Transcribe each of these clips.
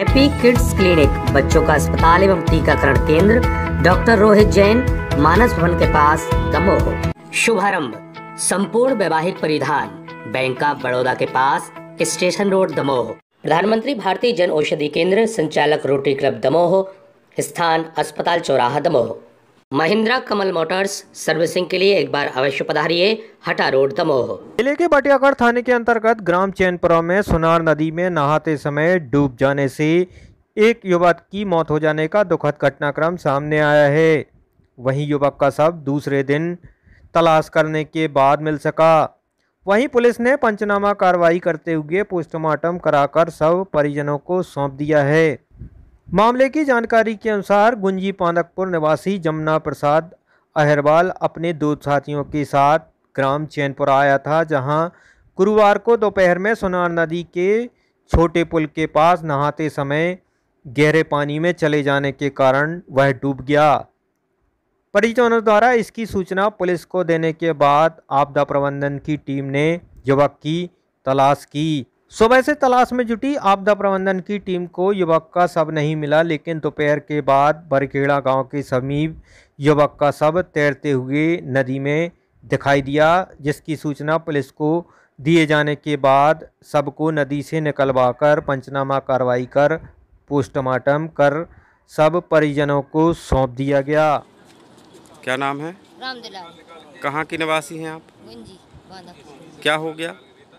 Happy kids clinic, बच्चों का अस्पताल एवं टीकाकरण केंद्र, डॉक्टर रोहित जैन, मानस भवन के पास, दमोह। शुभारंभ संपूर्ण वैवाहिक परिधान, बैंक ऑफ बड़ौदा के पास, स्टेशन रोड, दमोह। प्रधानमंत्री भारतीय जन औषधि केंद्र, संचालक रोटरी क्लब दमोह, स्थान अस्पताल चौराहा, दमोह। महिंद्रा कमल मोटर्स, सर्विसिंग के लिए एक बार अवश्य पधारिए, हटा रोड, दमोह। जिले के बटियागढ़ थाने के अंतर्गत ग्राम चैनपुरा में सुनार नदी में नहाते समय डूब जाने से एक युवक की मौत हो जाने का दुखद घटनाक्रम सामने आया है। वहीं युवक का शव दूसरे दिन तलाश करने के बाद मिल सका। वहीं पुलिस ने पंचनामा कार्रवाई करते हुए पोस्टमार्टम कराकर शव परिजनों को सौंप दिया है। मामले की जानकारी के अनुसार गुंजी पांदकपुर निवासी जमुना प्रसाद अहरवाल अपने दो साथियों के साथ ग्राम चैनपुरा आया था, जहां गुरुवार को दोपहर में सुनार नदी के छोटे पुल के पास नहाते समय गहरे पानी में चले जाने के कारण वह डूब गया। परिजनों द्वारा इसकी सूचना पुलिस को देने के बाद आपदा प्रबंधन की टीम ने युवक की तलाश की। सुबह से तलाश में जुटी आपदा प्रबंधन की टीम को युवक का शव नहीं मिला, लेकिन दोपहर के बाद बरखेड़ा गांव के समीप युवक का शव तैरते हुए नदी में दिखाई दिया, जिसकी सूचना पुलिस को दिए जाने के बाद शव को नदी से निकलवाकर पंचनामा कार्रवाई कर पोस्टमार्टम कर शव परिजनों को सौंप दिया गया। क्या नाम है? रामदुलाल। कहाँ की निवासी हैं आप? गुंजी पांदकपुर। क्या हो गया?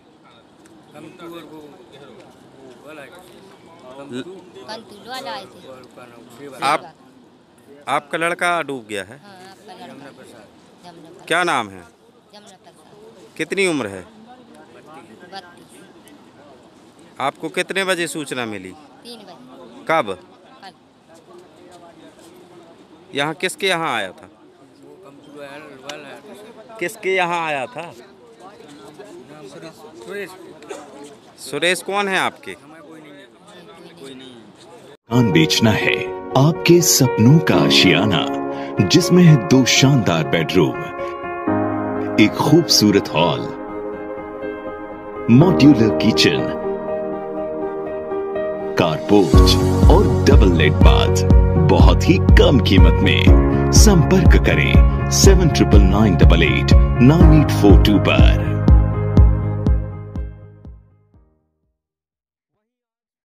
आपका लड़का डूब गया है? हाँ, आपका लड़का। क्या नाम है? कितनी उम्र है? 32। आपको कितने बजे सूचना मिली? 3 बजे। कब? कल। यहाँ किसके यहाँ आया था? किसके यहाँ आया था? सुरेश कौन है आपके? मकान बेचना है आपके सपनों का आशियाना, जिसमें है 2 शानदार बेडरूम, एक खूबसूरत हॉल, मॉड्यूलर किचन, कारपोर्च और डबल लेट बाथ, बहुत ही कम कीमत में। संपर्क करें 7998889842 पर।